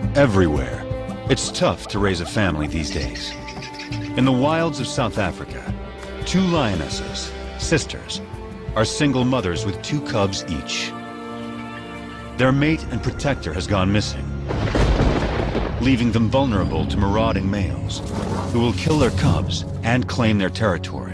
everywhere. It's tough to raise a family these days. In the wilds of South Africa, two lionesses, sisters, are single mothers with two cubs each. Their mate and protector has gone missing, leaving them vulnerable to marauding males who will kill their cubs and claim their territory.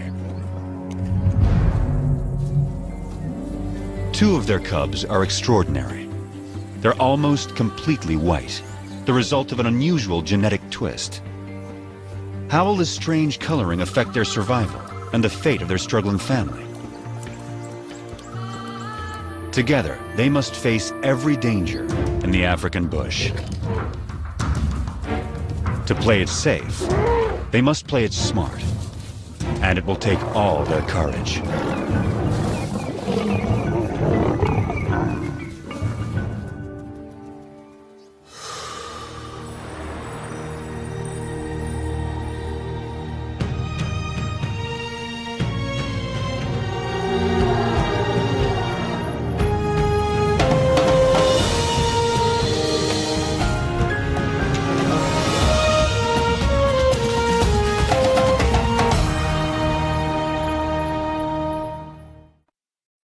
Two of their cubs are extraordinary. They're almost completely white, the result of an unusual genetic twist. How will this strange coloring affect their survival and the fate of their struggling family? Together, they must face every danger in the African bush. To play it safe, they must play it smart, and it will take all their courage.